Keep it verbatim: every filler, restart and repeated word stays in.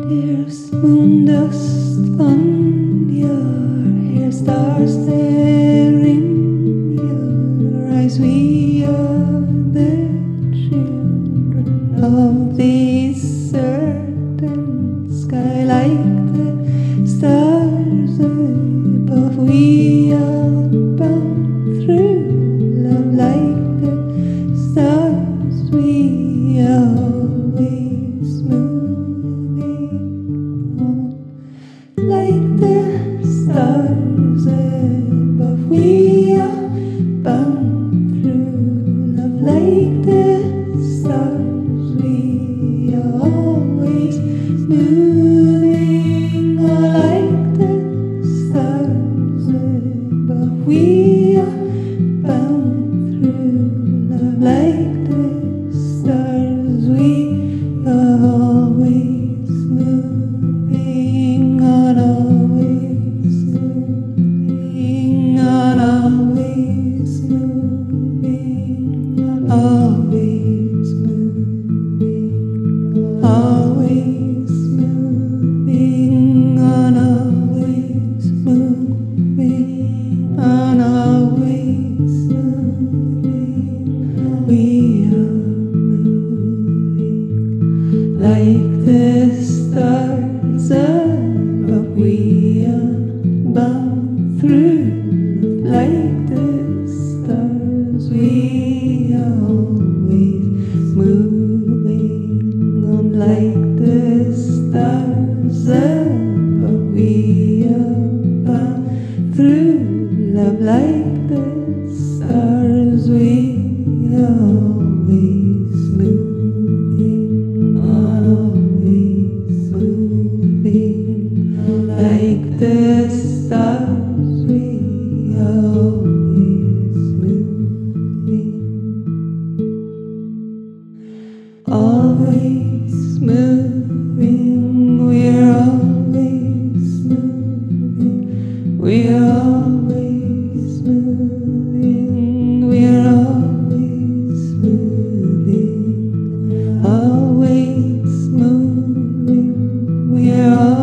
There's moon dust on your hair, stars there in your eyes. We are the children of this earth and sky, like the stars above. We are bound through love, like the stars. We are always moving on, like the stars above. We are bound through love, like the stars. We are always moving on, like the stars above. We are bound through love, like the stars. We are always moving on, always moving on, always moving on, always moving, always moving on, always moving on, always moving. We are moving like the stars above. We are bound through love, like the stars. We are always moving on, like the stars above. We are bound through love, like the stars. We are always moving on, always moving on, like the stars. We are always moving, always moving. We're always moving. We're always moving. We're always moving. Always moving. We're